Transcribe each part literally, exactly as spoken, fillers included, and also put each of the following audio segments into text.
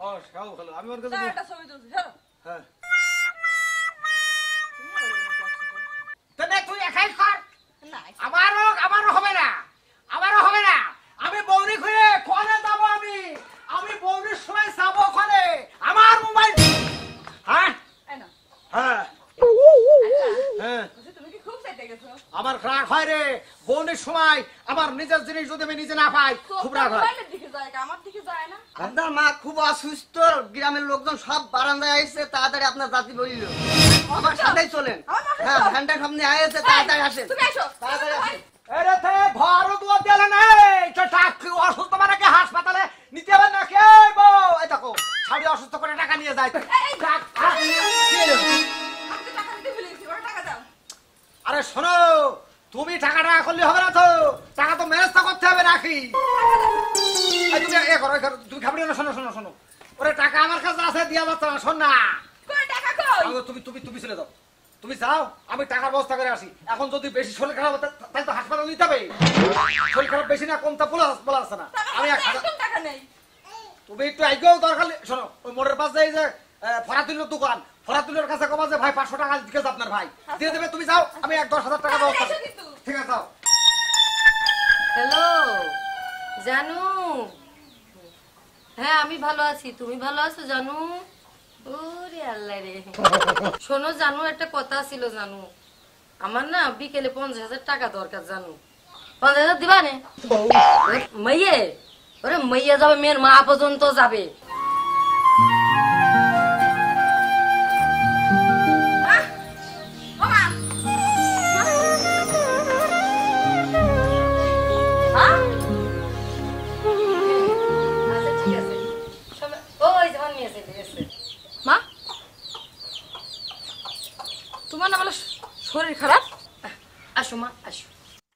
ও সব ভালো আমি ওর কাছে একটা ছবি তুলছি হ্যাঁ হ্যাঁ তবে তুই একাই কর না আমারও আমারও হবে না আমারও হবে না আমি বৌরি খুঁজে কোনে যাব আমি আমি বৌরির সময় যাব কোনে আমার মোবাইল হ্যাঁ এই না হ্যাঁ হ্যাঁ তুমি কি খুব চাইতে গেছো আমার রাগ হয় রে বৌরির সময় আমার নিজের জিনিস যদি আমি নিজে না পাই খুব রাগ হয় মোবাইলের দিকে যায় আমার দিকে যায় না আপনার মা খুব অসুস্থ গ্রামের লোকজন সব বারান্দায় এসেছে তাড়াতাড়ি আপনার জাতি বলিল আমার সাথেই চলেন হ্যাঁ ভ্যানটা সামনে আয়েছে তাড়াতাড়ি আসেন তুমি এসো তাড়াতাড়ি আসেন এরে তে ঘর দুয়ার দেলে নাই তো টাক অসুস্থ মানেকে হাসপাতালে নিতে হবে না কে বউ এই দেখো ছাড়ি অসুস্থ করে টাকা নিয়ে যায় আরে শোনো তুমি টাকা টাকা করলে হবে না তো টাকা তো ম্যানেজ করতে হবে নাকি তুমি এ করো তুমি খাবি না শোনো শোনো শোনো ওরে টাকা আমার কাছে আছে দিয়া যাচ্ছে না শোন না তুমি তুমি তুমি চলে যাও তুমি যাও আমি টাকার ব্যবস্থা করে আসি এখন যদি বেশি শরীর খারাপ হতো তাহলে তো হাসপাতাল নিতে হবে শরীর খারাপ বেশি না কম তা বলা বলা আসছে না আমি টাকা নেই তুমি একটু আগেও দরকার শোনো ওই মোড়ের পাশে এই যে ফরাতুলের দোকান ফরাতুলের কাছে কবা যে ভাই পাঁচশো টাকা দিকে আপনার ভাই দিয়ে দেবে তুমি যাও আমি এক দশ হাজার টাকা ব্যবস্থা ঠিক আছে যাও হ্যালো জানু হ্যাঁ আমি ভালো আছি তুমি ভালো আছো জানু ওরে আল্লাহ রে শোনো জানু একটা কথা ছিল জানু আমার না বিকেলে পঞ্চাশ হাজার টাকা দরকার জানু পঞ্চাশ হাজার দিবা নে মাইয়ে ওরে মাইয়া যাবে মেয়ের মা পর্যন্ত যাবে মা তোমার না বলে শরীর খারাপ আসো মা আসো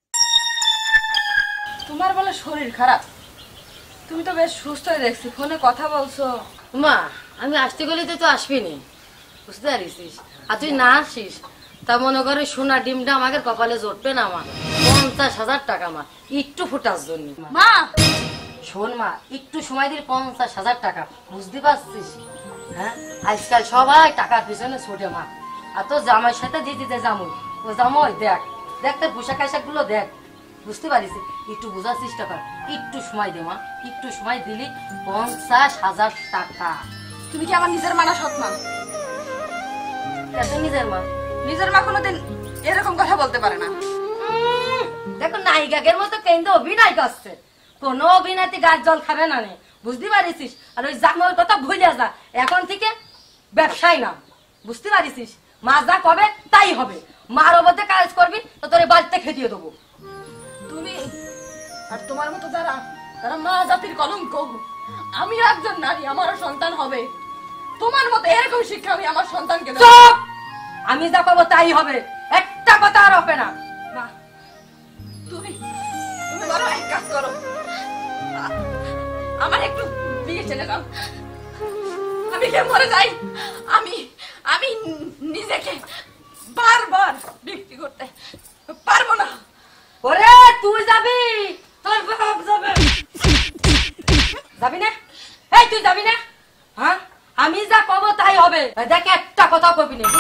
তোমার বলে শরীর খারাপ তুমি তো বেশ সুস্থ হয়ে দেখছি ফোনে কথা বলছো মা আমি আসতে গেলে তো আসবি নি বুঝতে পারিস আর তুই না আসিস তা মনে করে সোনা ডিমটা আমাকে কপালে জড়বে না মা পঞ্চাশ হাজার টাকা মা একটু ফুটার জন্য মা শোন মা একটু সময় দিলে পঞ্চাশ হাজার টাকা বুঝতে পারছিস হ্যাঁ আজকাল সবাই টাকার পিছনে ছোটে মা আর তো জামাইয়ের সাথে দিয়ে দিতে জামুই ও জামাই দেখ দেখ তোর পোশাক আশাক গুলো দেখ বুঝতে পারিস একটু বোঝার চেষ্টা কর একটু সময় দে মা একটু সময় দিলি পঞ্চাশ হাজার টাকা তুমি কি আমার নিজের মানা সৎ মা কেন নিজের মা নিজের মা কোনোদিন এরকম কথা বলতে পারে না দেখো নায়িকাকের মতো কেন্দ্র অভিনয় করছে কোন অভিনয়তে গাছ জল খাবে না নে বুঝতে পারিস আর ওই জামাইয়ের কথা ভুলে যা এখন থেকে ব্যবসায় না বুঝতে পারিস মা যা কবে তাই হবে মার ওপরে কাজ করবি তো তোর বাড়িতে খেদিয়ে দেবো তুমি আর তোমার মতো যারা তারা মা জাতির কলঙ্ক আমি একজন নারী আমারও সন্তান হবে তোমার মতো এরকম শিক্ষা আমি আমার সন্তানকে দেব চুপ আমি যা পাবো তাই হবে একটা কথা আর হবে না মা তুমি তুমি বড় এক কাজ করো আমার একটু বিয়ে টেনে দাও আমি কে মরে যাই আমি আমি নিজেকে বারবার বিক্রি করতে পারবো না ওরে তুই যাবি তোর বাপ যাবে যাবি না এই তুই যাবি না হ্যাঁ আমি যা পাবো তাই হবে দেখ একটা কথা কবি না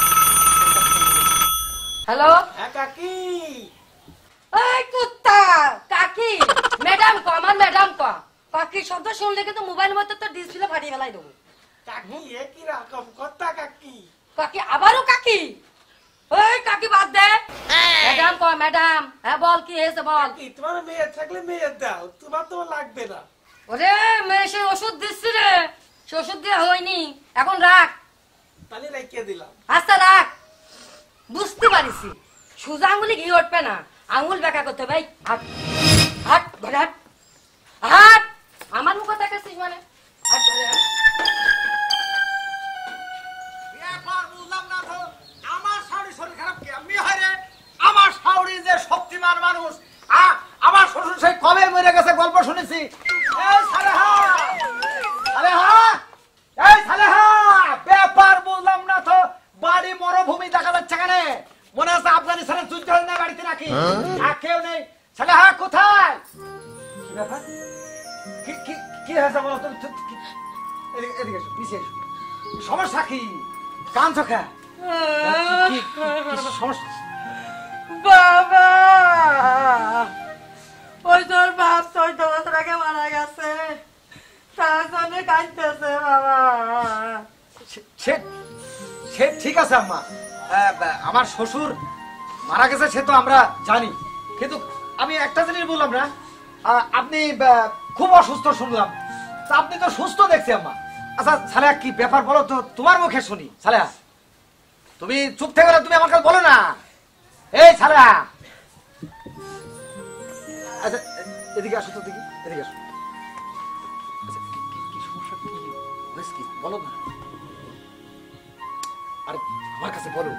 হ্যালো কাকি এই কুত্তা কাকি ম্যাডাম ক আমার ম্যাডাম ক কাকি শব্দ শুনলে কিন্তু মোবাইল মধ্যে তো ডিসপ্লে ফাটিয়ে ফেলাই দেবো কাকি এ কি রকম কথা কাকি কাকি আবারও কাকি এই কাকি বাদ দে ম্যাডাম ক ম্যাডাম হ্যাঁ বল কি হয়েছে বল তোমার মেয়ে থাকলে মেয়ে দাও তোমার তো লাগবে না ওরে মেয়ে সে ওষুধ দিচ্ছি রে সে ওষুধ দেওয়া হয়নি এখন রাখ তাহলে রেখে দিলাম আচ্ছা রাখ বুঝতে পারিস সোজা আঙুলি ঘি উঠবে না আঙুল বেঁকা করতে ভাই হাট হাট ঘরে হাট হাট আমার মুখ দেখাচ্ছিস মানে হাট ঘরে হাট বুঝলাম না তো আমার শাওরি শরীর খারাপ কি আমি হয় রে আমার শাওরি যে শক্তিমান মানুষ আমার শ্বশুর সেই কবে মরে গেছে গল্প শুনেছি এই সালেহা সালেহা এই সালেহা ব্যাপার বুঝলাম না তো বাড়ি মরুভূমি দেখা যাচ্ছে কেন মনে আছে আফগানিস্তানের যুদ্ধ হয় না বাড়িতে নাকি আর কেউ নেই সালেহা কোথায় কি ব্যাপার কি কি কি হয়েছে বলো তুমি এদিকে এদিকে এসো, পিছিয়ে এসো। সমস্যা কি? কাঁদছো কে? কি কি- কি সমস্যা? বাবা, ওই তোর বাপ চোদ্দ বছর আগে মারা গেছে, তার জন্য কাঁদতেছে বাবা। সে- সে সে ঠিক আছে আম্মা, আহ, বা- আমার শ্বশুর মারা গেছে সে তো আমরা জানি, কিন্তু আমি একটা জিনিস বললাম না, আহ, আপনি আহ, খুব অসুস্থ শুনলাম, তা আপনি তো সুস্থ দেখছি আম্মা। আচ্ছা সালেহা কি ব্যাপার বলো তো, তোমার মুখে শুনি। সালেহা তুমি চুপ থেকে গেলে তুমি আমার কাছে বলো না। এই সালেহা, আচ্ছা এদিকে আসো তো, দেখি এদিকে আসো। আচ্ছা, কি- কি- কি সমস্যা, কি হয়েছে কি বলো না। আরে আমার কাছে বলো।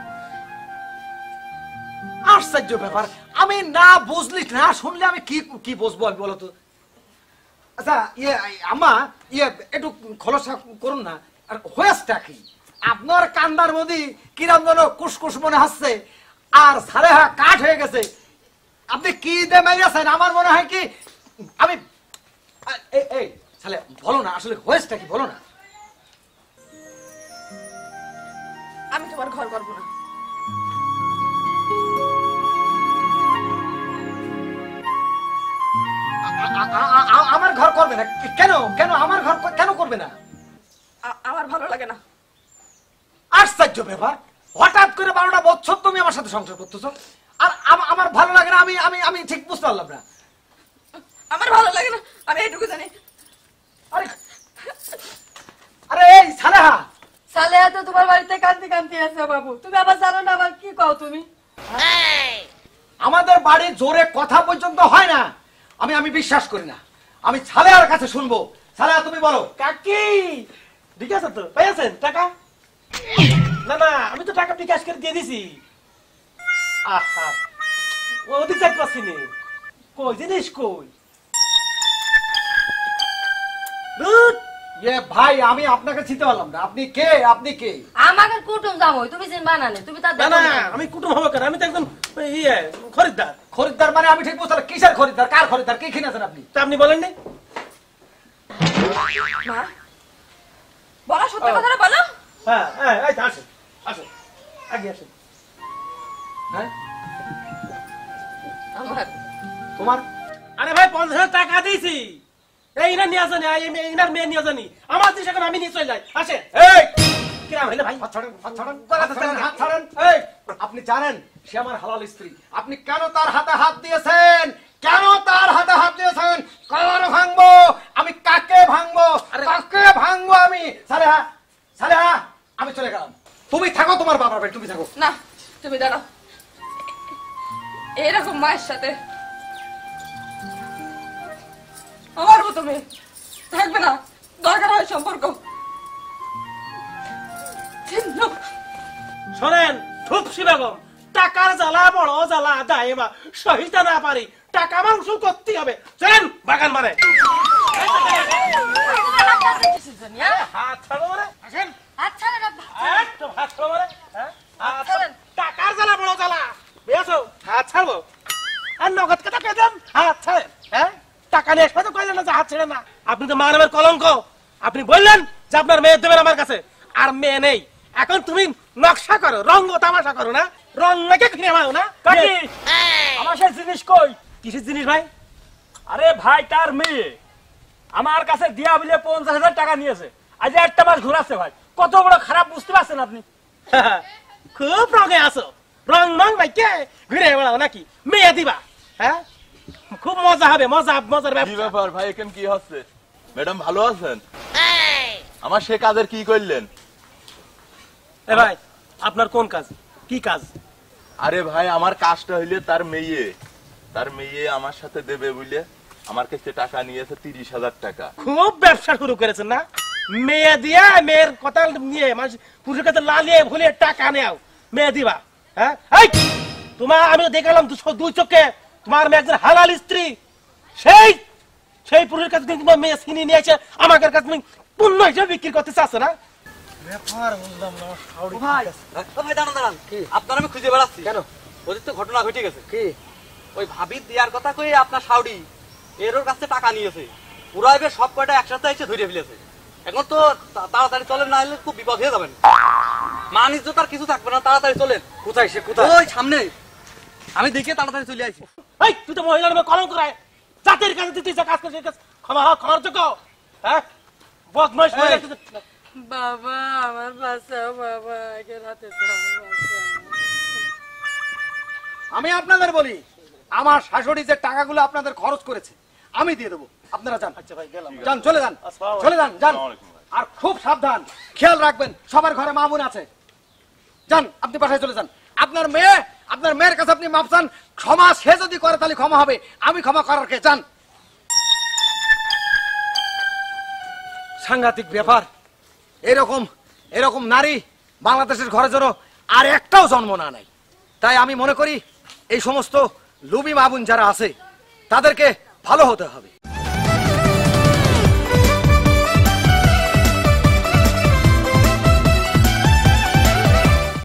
আশ্চর্য ব্যাপার, আমি না বুঝলি না শুনলে আমি কি কি বুঝবো আমি, বলো তো। আচ্ছা ইয়ে আম্মা, ইয়ে একটু খোলসা করুন না, আর হয়েছটা কি? আপনার কান্দার মধ্যে কিরম যেন কুসকুস মনে হচ্ছে, আর সালেহা কাঠ হয়ে গেছে। আপনি কি দিয়ে মেরেছেন? আমার মনে হয় কি আমি আ- এই এই সালে বলো না, আসলে হয়েছটা কি বলো না। আমি তোমার ঘর করবো না। আ- আ- আ- আ- আমার ঘর করবে না কেন? কেন আমার ঘর ক- কেন করবে না? আ- আমার ভালো লাগে না। আশ্চর্য ব্যাপার, হঠাৎ করে বারোটা বছর তুমি আমার সাথে সংসার করতেছো, আর আম- আমার ভালো লাগে না, আমি আমি আমি ঠিক বুঝতে পারলাম না। আমার ভালো লাগে না, আমি এইটুকু জানি। আরে আরে এই সালেহা, সালেহা তো তোমার বাড়িতে কান্দি কান্দি আছে বাবু, তুমি আবার জানো না আবার কি কও তুমি? আমাদের বাড়ি জোরে কথা পর্যন্ত হয় না, আমি আমি বিশ্বাস করি না। আমি সালেহার কাছে শুনবো। সালেহা তুমি বলো। কাকি ঠিক আছে তো, পেয়েছেন টাকা? না না, আমি তো টাকা বিকাশ করে দিয়ে দিছি। আহা, ও ওদিক যাই পাচ্ছি নি। কই জিনিস কই? ধুৎ, ইয়ে ভাই, আমি আপনাকে চিনতে পারলাম না, আপনি কে? আপনি কে? আমাকে কুটুম জামাই, তুমি চিনবা না নে, তুমি তার না দেখো না, না। আমি কুটুম হবো কেন? আমি তো একদম ইয়ে খরিদ্দার। খরিদ্দার মানে? আমি ঠিক বুঝতে পারলাম, কিসের খরিদ্দার, কার খরিদ্দার, কি কিনেছেন আপনি? তা আপনি বলেন নি? মা, বলো সত্যি কথাটা বলো। হ্যাঁ হ্যাঁ, এই তো আসেন আসেন, আগে আসেন। হ্যাঁ আমার তোমার? আরে ভাই, পঞ্চাশ হাজার টাকা দিয়েছি, এই ইনার নিয়ে জানি, ইনার মেয়ে নিয়ে জানি, আমার জিনিস এখন আমি নিয়ে চলে যাই। আসে এই কিরাম হইলে ভাই? হাত ছাড়েন, হাত ছাড়েন, হাত ছাড়েন, হাত ছাড়েন। এই, আপনি জানেন সে আমার হালাল স্ত্রী, আপনি কেন তার হাতে হাত দিয়েছেন? কেন তার হাতে হাত দিয়েছেন? কার ভাঙবো আমি, কাকে ভাঙবো, কাকে ভাঙবো আমি? সালেহা, সালেহা, আমি চলে গেলাম, তুমি থাকো তোমার বাবার বাড়ি, তুমি থাকো। না, তুমি দাঁড়াও। এরকম মায়ের সাথে আমার মতো মেয়ে থাকবে না, দরকার হয় সম্পর্ক ছিন্ন। শোনেন ফুপসি বেগম, টাকার জ্বালা বড় জ্বালা, দাইমা সহিতা না পারি, টাকা আমার উসুল করতেই হবে। চলেন বাগান মানে। হাত ছাড়ো মানে, আসেন। আচ্ছা রে বাবা, একদম হাত ছাড়ো মানে, হ্যাঁ? হাত ছাড়েন। টাকার জ্বালা বড় জ্বালা, বুঝেছো? হাত ছাড়বো আর নগদ কথা পেতেন, হাত ছাড়েন। হ্যাঁ, টাকা নিয়ে আসবে তো কইলেন না যে হাত ছেড়ে না। আপনি তো মা নামের কলঙ্ক। আপনি বললেন যে আপনার মেয়ে দেবেন আমার কাছে, আর মেয়ে নেই। এখন তুমি নকশা করো, রঙ তামাশা করো না, রং নাকি কিনে মাও না। কাকি, আমার সেই জিনিস কই? কিসের জিনিস ভাই? আরে ভাই, তার মেয়ে আমার কাছে দিয়া বলে পঞ্চাশ হাজার টাকা নিয়েছে, আজ একটা মাস ঘুরাচ্ছে ভাই। কত বড় খারাপ বুঝতে পারছেন আপনি? খুব রঙে আছো, রং মং ভাই কে ঘুরে বেড়াও নাকি? মেয়ে দিবা? হ্যাঁ, খুব মজা হবে, মজা মজার কি ব্যাপার। ব্যাপার ভাই, এখানে কি হচ্ছে? ম্যাডাম ভালো আছেন? আমার সে কাজের কি করলেন? এ ভাই, আপনার কোন কাজ, কি কাজ? আরে ভাই, আমার কাজটা হইলে তার মেয়ে, তার মেয়ে আমার সাথে দেবে বুঝলে আমার কাছে টাকা নিয়েছে তিরিশ হাজার টাকা। খুব ব্যবসা শুরু করেছেন না? মেয়ে দিয়া, মেয়ের কথা নিয়ে মানুষ পুরুষের কাছে লালিয়ে ভুলিয়ে টাকা নেও, মেয়ে দিবা? হ্যাঁ, এই তোমার আমি দেখালাম দু- দুই চোখে তোমার মেয়ে একজন হালাল স্ত্রী, সেই সেই পুরুষের কাছে তুমি তোমার মেয়ে ছিনিয়ে নিয়েছে, আমার কাছে তুমি পূর্ণ হিসেবে বিক্রি করতে চাচ্ছ না? ভাই, ও ভাই দাঁড়ান দাঁড়ান, আপনার আমি খুঁজে বেড়াচ্ছি। কেন? ওদের তো ঘটনা ঘটে গেছে। কি? ওই ভাবির দেওয়ার কথা কই আপনার সাউডি এর ওর কাছে টাকা নিয়েছে, পুরা এবার সব কয়টা একসাথে এসে ধরে ফেলেছে। এখন তো তা- তাড়াতাড়ি চলেন, না হলে খুব বিপদ হয়ে যাবেন। মান ইজ্জত আর কিছু থাকবে না, তাড়াতাড়ি চলেন। কোথায় সে কোথায়? ওই সামনে, আমি দেখে তাড়াতাড়ি চলে আসি। এই তুই তো মহিলার মেয়ে কলঙ্ক রায়, জাতির কাছে তুই যা কাজ করছিস এই কাজ ক্ষমা হওয়া ক্ষমার যোগ্য? হ্যাঁ বদমাইশ মহিলা তুই তো- বাবা আমার বাঁচাও, বাবা একে রাতে আমি আপনাদের বলি, আমার শাশুড়ি যে টাকাগুলো আপনাদের খরচ করেছে আমি দিয়ে দেবো, আপনারা যান। আচ্ছা ভাই গেলাম। যান, চলে যান, আসসালামু আলাইকুম। চলে যান, যান। আসসালামু আলাইকুম ভাই। আর খুব সাবধান, খেয়াল রাখবেন, সবার ঘরে মা বোন আছে। যান, আপনি বাসায় চলে যান। আপনার মেয়ে, আপনার মেয়ের কাছে আপনি মাপ চান, ক্ষমা সে যদি করে তাহলে ক্ষমা হবে, আমি ক্ষমা করার কে? যান। সাংঘাতিক ব্যাপার, এরকম এরকম নারী বাংলাদেশের ঘরে যেন আর একটাও জন্ম না নেয়। তাই আমি মনে করি এই সমস্ত লুবি মা বোন যারা আছে তাদেরকে ভালো হতে হবে।